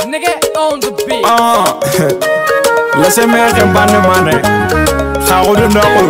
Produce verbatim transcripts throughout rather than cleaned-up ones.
Nigga on the beat. Ah, laissez-moi un banne mané. Xaxudu ndoxul.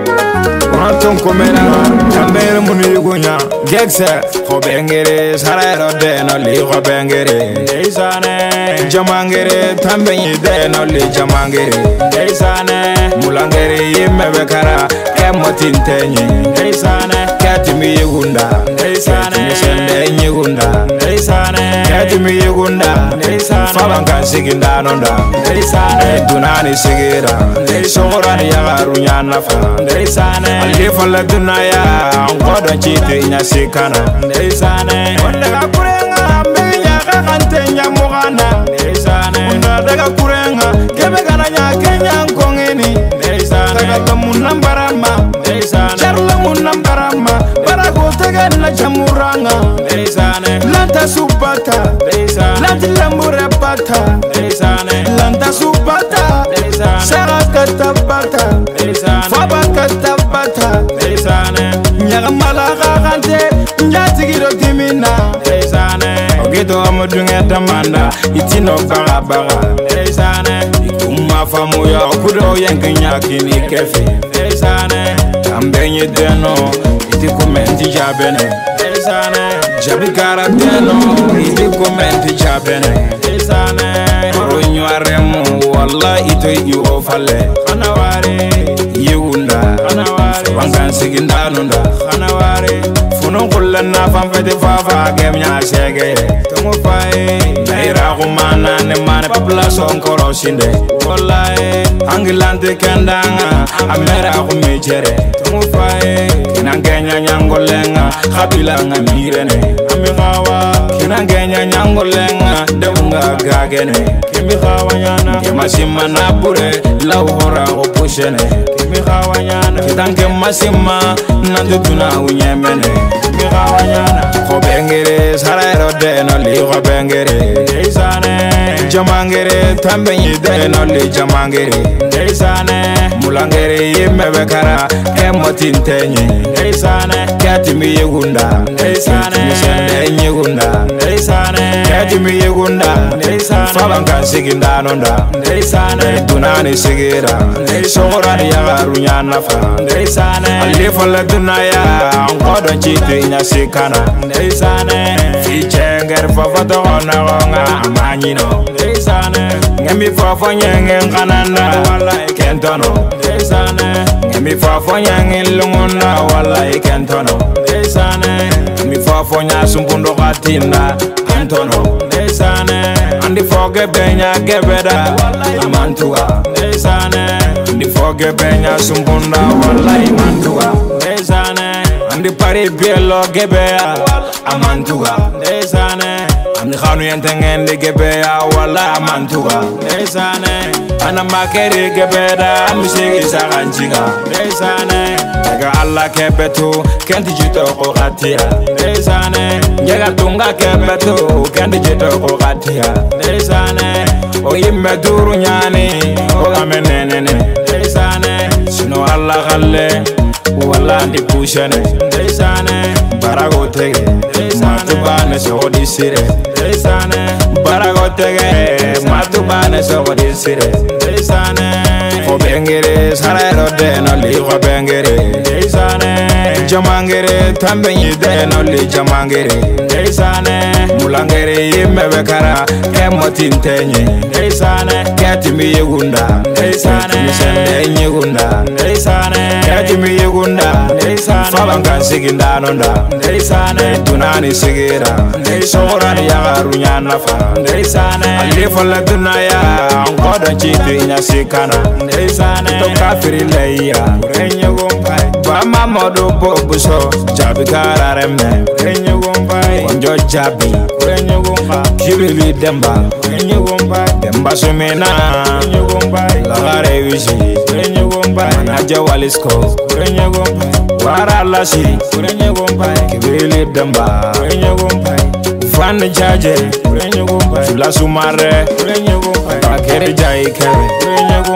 Wanton ko mena tambere munu yugunya. Gekse xobengere sarayro de no li xobengere. Ndeysane jamangere tambeñi de no li jamangere. Ndeysane mulangere yimbe kara kemotinteñi. Ndeysane katimi yugunda. Ndeysane misende nyugunda. Ndeysane katimi yugunda. Ndeysane fabanka siginda nonda. Ndeysane dunani sigira. Sogorani yagaru nyanafa. Ndeysane alifo la dunaya ngodo chiti nyasikana. Ndeysane ondega kurenga mbenya kakante nyamugana. Ndeysane ondega kurenga kebe gana nyakenya nkongeni. Ndeysane tagata munambarama. Ndeysane charla munambarama barago tegana chamuranga. Ndeysane lanta subata. Ndeysane lanti lambure bata. Ndeysane lanta subata. Ndeysane sarakata bata. Ndeysane fabakata bata. Ndeysane nyaga malaga kante nyatigiro dimina. Ndeysane ogedo amudunga tamanda itino baga baga. Ndeysane ikuma famu ya okudo yenkenya kini kefi. Ndeysane tambenye deno iti kumenti jabene. Ndeysane jabi kara deno iti kumenti jabene. Ndeysane ronyo aremu walla ito yu ofale. Kanawari yugunda kanawari wangan siginda nunda. Kanawari funon kullan na fanfete fafa gemnya sege. Tumu fai naira kumana ne mane population korosinde. Wallahi angilante kendanga amera kumichere. Tumu fai kinangenya nyangolenga kabila ngamirene. Amigawa kinangenya nyangolenga deunga gagene. Kimi khawanyana kemasima na bure lauhora opushene. Kimi khawanyana kitanke masima nandutuna unyemene. Kimi khawanyana khobengere sarayro de no li khobengere. Ndeysane jamangere tambenyi de no li jamangere. Ndeysane mulangere yimbe kara kemotinteñi. Ndeysane katimi yugunda. Ndeysane misende nyugunda. Ndeysane katimi yugunda. Ndeysane fabanka siginda nonda. Ndeysane dunani sigira. Sogorani yagaru nyanafa. Ndeysane alifo la dunaya ngodo chiti nyasikana. Ndeysane fichenger fafato ona gonga amanyino. Ndeysane ngemi fafo nyenge ngananda wala ikentono. Ndeysane ngemi fafo nyenge lungona wala ikentono. Ndeysane ngemi fafo nyasumbundo katinda antono. Ndeysane andi foge benya gebeda amantuga. Ndeysane andi foge benya sumbunda wala imantuga. Ndeysane andi pari bielo gebea amantuga. Ndeysane andi khanu yentengende gebea wala amantuga. Ndeysane ana makere gebeda misigi saganjiga. Ndeysane daga alla kebetu kenti jito ko gatia. Ndeysane nyaga tunga kebetu kenti jito ko gatia. Ndeysane o yimme duru nyani o gamenenene. Ndeysane sino alla galle wala ndi pushane. Ndeysane barago tege matubane sogodi sire. Ndeysane barago tege matubane sogodi sire. Ndeysane khobengere sarayro de no li khobengere. Ndeysane jamangere tambenyi de no li jamangere. Ndeysane mulangere yimbe kara kemotinteñi. Ndeysane katimi yugunda. Ndeysane misende nyugunda. Ndeysane katimi yugunda. Ndeysane fabanka siginda nonda. Ndeysane dunani sigira. Sogorani yagaru nyanafa. Ndeysane alifo la dunaya ngodo chiti nyasikana. Ndeysane to kafiri leya renye gompai bama modo bobuso jabi karareme. Renye gompai konjo jabi renye gompa kibili demba. Renye gompai demba sumena. Renye gompai lagare wishi. Renye gompai manaja walisko. Renye gompai wara lasi. Renye gompai kibili demba. Renye gompai fan jaje. Renye gompai la sumare. Renye gompai bakere jai kebe. Renye gompai